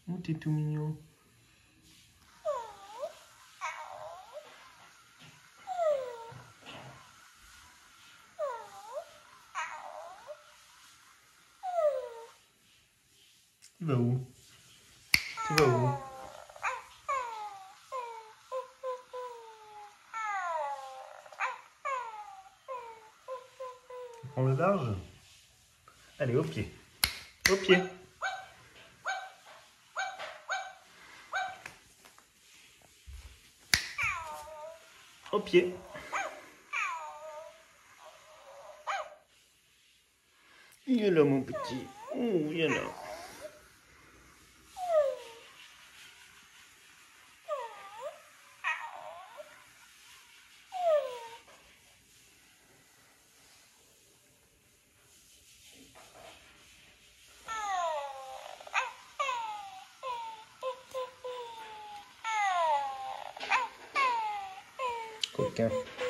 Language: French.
Oh, t'es tout mignon. Tu vas où? Tu vas où? Tu prends le large? Allez, au pied. Au pied. Au pied. Il est là, mon petit. Oh, il est là. Coquin.